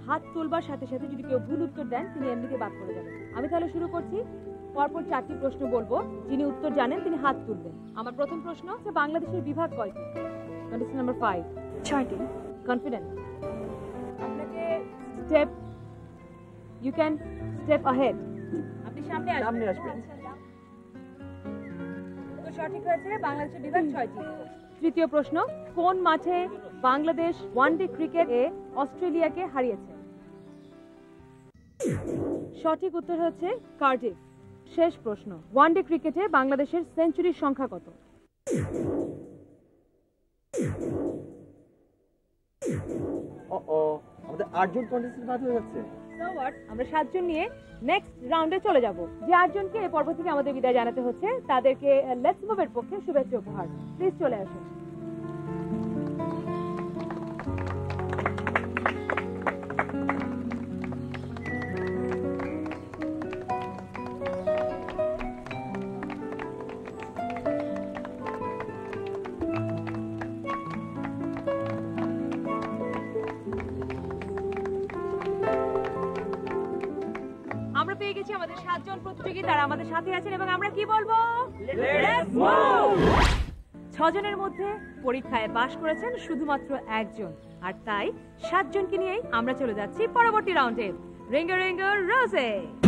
হাত তোলবার সাথে সাথে যদি কেউ ভুল উত্তর দেন তিনি এমনিতে বাদ পড়ে যাবেন। আমি তাহলে শুরু করছি। পরপর 4টি প্রশ্ন বলবো, যিনি উত্তর জানেন তিনি হাত তুলবেন। আমার প্রথম প্রশ্ন হচ্ছে বাংলাদেশের বিভাগ কয়টি? কন্ডিশন নাম্বার 5 6টি। কনফিডেন্ট? আপনাকে step, you can step ahead, আপনি সামনে আসবেন। তো সঠিক হয়েছে, বাংলাদেশের বিভাগ 6টি। তৃতীয় প্রশ্ন, কোন মাঠে বাংলাদেশ ওয়ানডে ক্রিকেটে অস্ট্রেলিয়াকে হারিয়েছে? সঠিক উত্তর হচ্ছে কার্ডিফ। শেষ প্রশ্ন, ওয়ানডে ক্রিকেটে বাংলাদেশের সেঞ্চুরির সংখ্যা কত? আমাদের 8 জন কন্টেস্টেন্ট বাদ হয়ে যাচ্ছে। আমরা 7 জন নিয়ে নেক্সট রাউন্ডে চলে যাব। যে 8 জনকে এই পর্ব থেকে আমাদের বিদায় জানাতে হচ্ছে তাদেরকে লেটস মুভের পক্ষে শুভেচ্ছা উপহার। প্লিজ চলে আসুন। আমরা পেয়ে গেছি আমাদের 7 জন প্রতিযোগী, তারা আমাদের সাথে আছেন এবং আমরা কি বলবো? Let's move. 6 জনের মধ্যে পরীক্ষায় পাশ করেছেন শুধুমাত্র 1 জন, আর তাই 7 জনকে নিয়েই আমরা চলে যাচ্ছি পরবর্তী রাউন্ডে। রিঙ্গার রিঙ্গার রোজে।